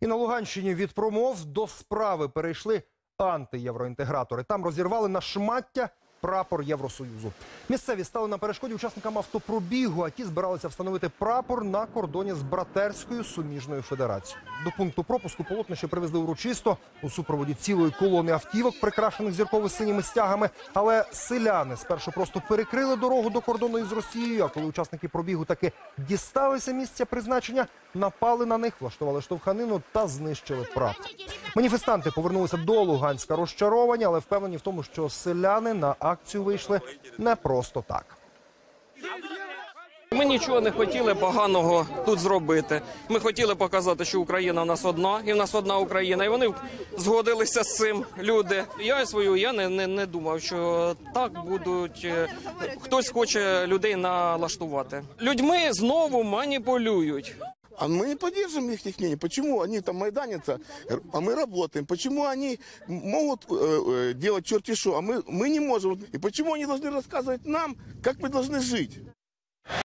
І на Луганщині від промов до справи перейшли антиєвроінтегратори. Там розірвали на шмаття прапор Євросоюзу. Місцеві стали на перешкоді учасникам автопробігу, а ті збиралися встановити прапор на кордоні з братерською суміжною федерацією. До пункту пропуску полотнище привезли урочисто у супроводі цілої колони автівок, прикрашених зірково-синіми стягами. Але селяни спершу просто перекрили дорогу до кордону із Росією, а коли учасники пробігу таки дісталися місця призначення, напали на них, влаштували штовханину та знищили прапор. Маніфестанти повернулися до Луганська розчаровані, але впевнені в тому, що селяни на акцію вийшли не просто так. Ми нічого не хотіли поганого тут зробити. Ми хотіли показати, що Україна в нас одна, і в нас одна Україна. І вони згодилися з цим, люди. Я не думав, що так будуть, хтось хоче людей налаштувати. Людьми знову маніпулюють. А мы не поддерживаем их мнение. Почему они там майданятся, а мы работаем? Почему они могут делать черти что, а мы не можем? И почему они должны рассказывать нам, как мы должны жить?